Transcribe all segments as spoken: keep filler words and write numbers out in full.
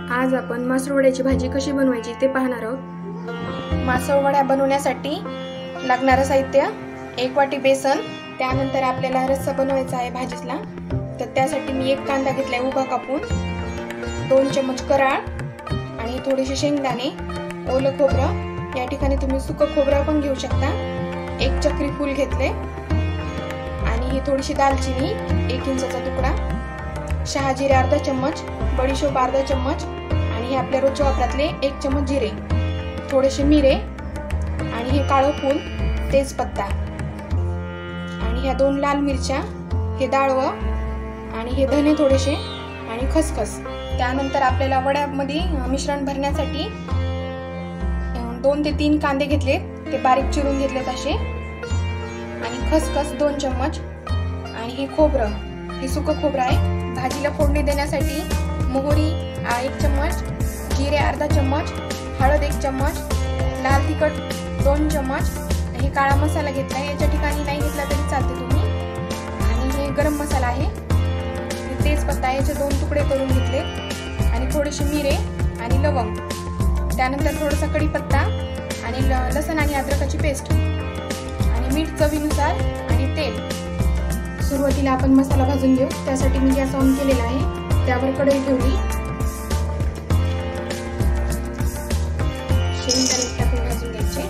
आज आपण मासवड्याची भाजी कशी बनवायची ते पाहणार आहोत। मासवड्या बनवण्यासाठी लागणारं साहित्य एक वाटी बेसन, त्यानंतर आपल्याला रस्सा बनवायचा आहे भाजीला, तर त्यासाठी मी एक कांदा घेतलाय उभा कापून, दोन चमच कराळ आणि थोडेसे शेंगदाणे, ओलं खोबरं, या ठिकाणी तुम्ही सुकं खोबरं पण घेऊ शकता, एक चक्री फूल घेतले आणि ही थोडीशी दालचिनी एक इंचाचा तुकडा, शहाजिरे अर्धा चम्मच, बडीशोप अर्धा चम्मच आणि हे आपल्या रोजच्या वापरातले एक चम्मच जिरे, थोडेसे मिरे आणि हे काळं फूल, तेजपत्ता आणि ह्या दोन लाल मिरच्या, हे डाळवं आणि हे धने थोडेसे आणि खसखस। त्यानंतर आपल्याला वड्यामध्ये मिश्रण भरण्यासाठी दोन ते तीन कांदे घेतले, ते बारीक चिरून घेतलेत असे, आणि खसखस दोन चम्मच आणि हे खोबरं, हे सुकं खोबरं आहे। भाजीला फोडणी देण्यासाठी मोहरी एक चम्मच, जिरे अर्धा चम्मच, हळद एक चम्मच, लाल तिखट दोन चम्मच, हे काळा मसाला घेतला, याच्या ठिकाणी नाही घेतला तरी चालते तुम्ही, आणि हे गरम मसाला आहे, तेजपत्ता याचे दोन तुकडे करून घेतले आणि थोडेसे मिरे आणि लवंग, त्यानंतर थोडासा कढीपत्ता आणि लसण आणि अद्रकाची पेस्ट आणि मीठ चवीनुसार आणि तेल। सुरुवातीला आपण मसाला भाजून घेऊ, त्यासाठी मी गॅस ऑन केलेला आहे, त्यावर कढई ठेवली, शेंगदाणे टाकून भाजून घ्यायचे,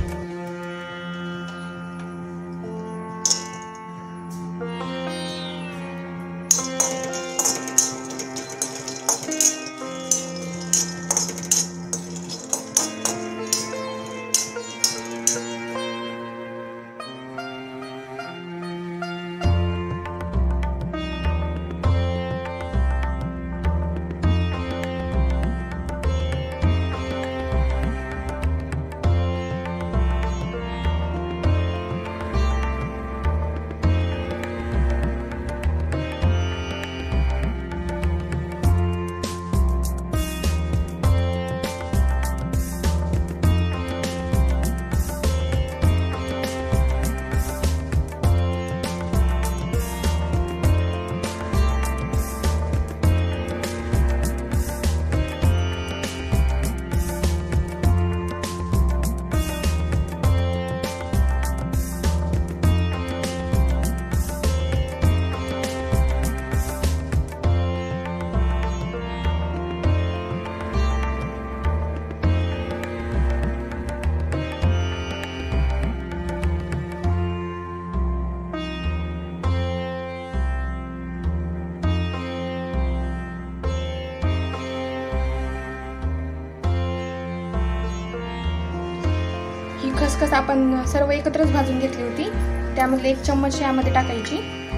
खसखस आपण सर्व एकत्रच भाजून घेतली होती, त्यामध्ये एक चम्मच यामध्ये टाकायची।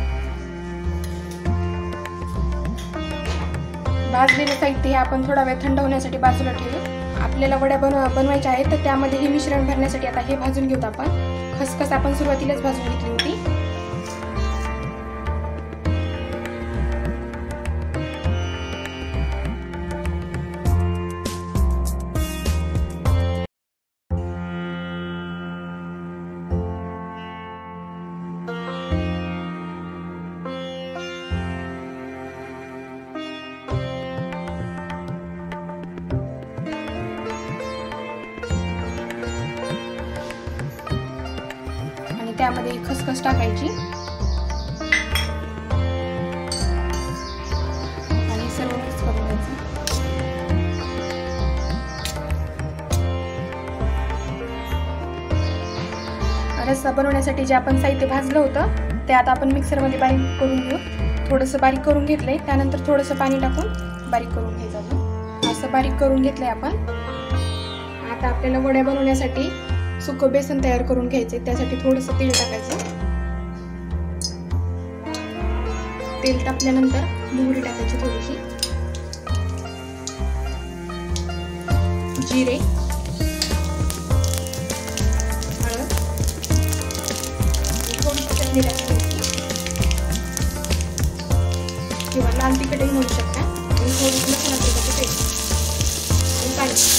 भाजलेले साहित्य हे आपण थोडा वेळ थंड होण्यासाठी बाजूला ठेवू। आपल्याला वड्या बनव बनवायच्या आहेत, तर त्यामध्ये हे मिश्रण भरण्यासाठी आता हे भाजून घेऊत आपण। खसखस आपण सुरुवातीलाच भाजून घेतली होती, त्यामध्ये खसखस टाकायची आणि सर्व मिक्स करून घ्यायचं। रस्सा बनवण्यासाठी जे आपण साहित्य भाजलं होतं ते आता आपण मिक्सरमध्ये बारीक करून घेऊ। थोडंसं बारीक करून घेतलंय, त्यानंतर थोडंसं पाणी टाकून बारीक करून घ्यायचं। असं बारीक करून घेतलंय आपण। आता आपल्याला वड्या बनवण्यासाठी सुकं बेसन तयार करून घ्यायचे, त्यासाठी थोडंसं तेल टाकायचं, तेल टाकल्यानंतर मोहरी टाकायची थोडीशी, जिरे, हळद, थोडीशी चटणी टाकायची किंवा लाल तिखटही म्हणू शकता, आणि थोडीशी लसूण अद्रकाची पेस्ट आणि पाणी।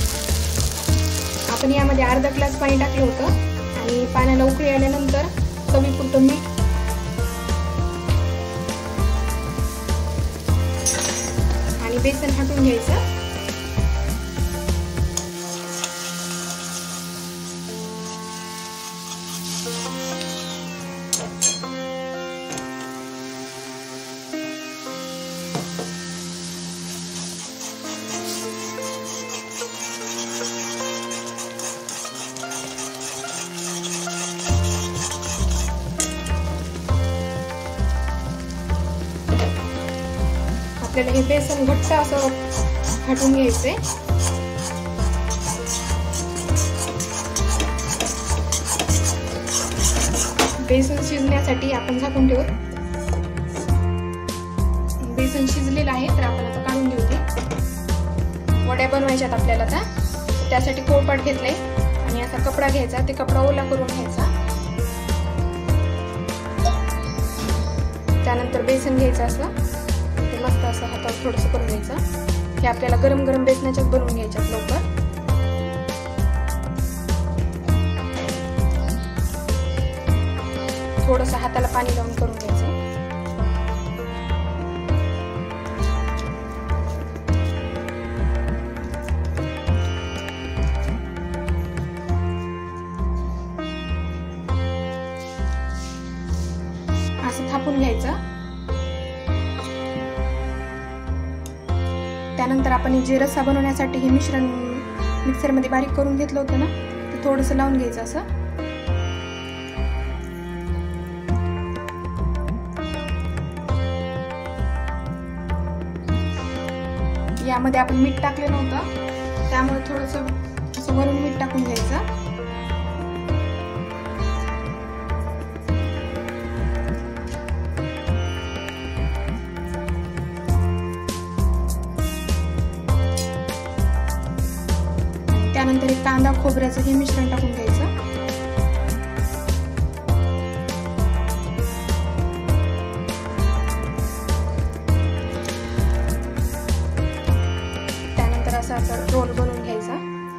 आपण यामध्ये अर्धा ग्लास पाणी टाकलं होतं आणि पाण्याला उकळी आल्यानंतर चवीपुरतं मीठ, आणि बेसन हटवून घ्यायचं. आपल्याला हे बेसन घट्ट असं हटवून घ्यायचंय. बेसन शिजण्यासाठी आपण झाकून ठेवू. बेसन शिजलेलं आहे, तर आपण आता काढून घेऊ. ते वड्या बनवायच्यात आपल्याला. आता त्यासाठी पोळपाट घेतलंय आणि असा कपडा घ्यायचा, ते कपडा ओला करून घ्यायचा. त्यानंतर बेसन घ्यायचं, असं मस्त असं हातावर थोडंसं करून घ्यायचं. हे आपल्याला गरम गरम बेसनाच्याच बनवून घ्यायच्यात लवकर. थोडंसं हाताला पाणी लावून करून घ्यायचं. असं थापून घ्यायचं. त्यानंतर आपण जे रस्सा बनवण्यासाठी हे मिश्रण मिक्सरमध्ये बारीक करून घेतलं होतं ना, ते थोडंसं लावून घ्यायचं. असं यामध्ये आपण मीठ टाकलं नव्हतं, त्यामुळे थोडंसं असं वरून मीठ टाकून घ्यायचं. त्यानंतर एक कांदा खोबऱ्याचं हे मिश्रण टाकून घ्यायचं. त्यानंतर असा असा रोल बनवून घ्यायचा.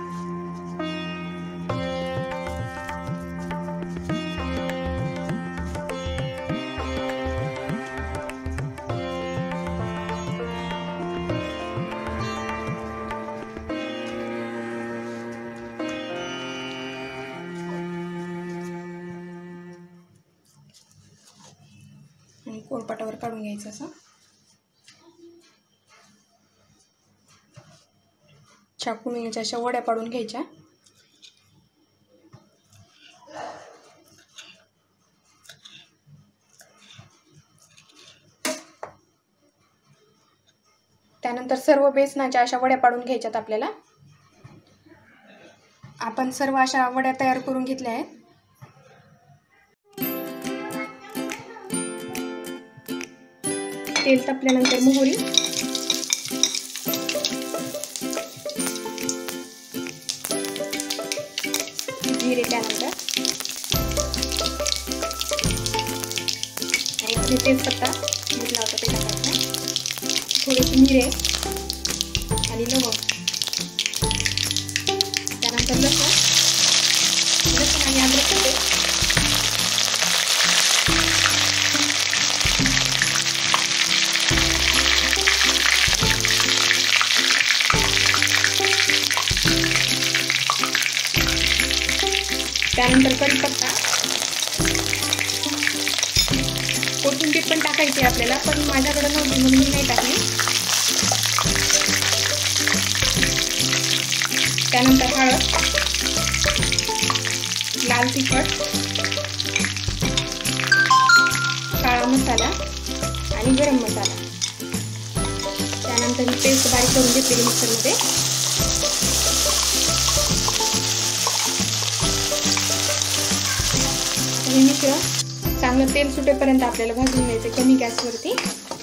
आणि पोळपाटावर काढून घ्यायचं. असं चाकून याच्या अशा वड्या पाडून घ्यायच्या. त्यानंतर सर्व बेसनाच्या अशा वड्या पाडून घ्यायच्यात आपल्याला. आपण सर्व अशा वड्या तयार करून घेतल्या आहेत. तेल तापल्यानंतर मोहरी, जिरे, त्यानंतर आणि तेजपत्ता घेतला होता ते टाकायचा. थोडेसे मिरे आणि लवंग. त्यानंतर लसूण लसूण आणि अद्रक पेस्ट. त्यानंतर कढीपत्ता, कोथिंबीर पण टाकायची आपल्याला, पण माझ्याकडे नव्हती म्हणून मी नाही टाकली. त्यानंतर हळद, लाल तिखट, काळा मसाला आणि गरम मसाला. त्यानंतर ही पेस्ट बारीक करून घेतलेली मिक्सरमध्ये. हे मिश्रण चांगलं तेल सुटेपर्यंत आपल्याला भाजून घ्यायचं कमी गॅसवरती.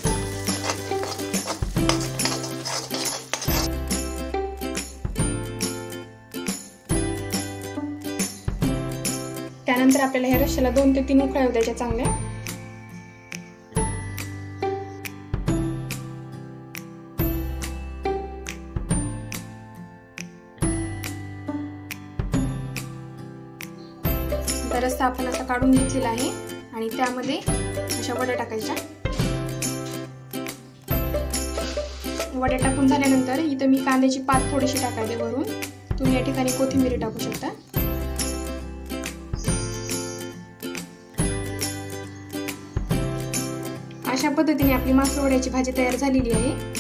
त्यानंतर आपल्याला ह्या रश्श्याला दोन ते तीन उकळ्या द्यायच्या चांगल्या. तर रस्सा आपण असा काढून घेतलेला आहे आणि त्यामध्ये अशा वड्या टाकायच्या. वड्या टाकून झाल्यानंतर इथं मी कांद्याची पात थोडीशी टाकायची वरून. तुम्ही या ठिकाणी कोथिंबीर टाकू शकता. अशा पद्धतीने आपली मासवड्याची भाजी तयार झालेली आहे.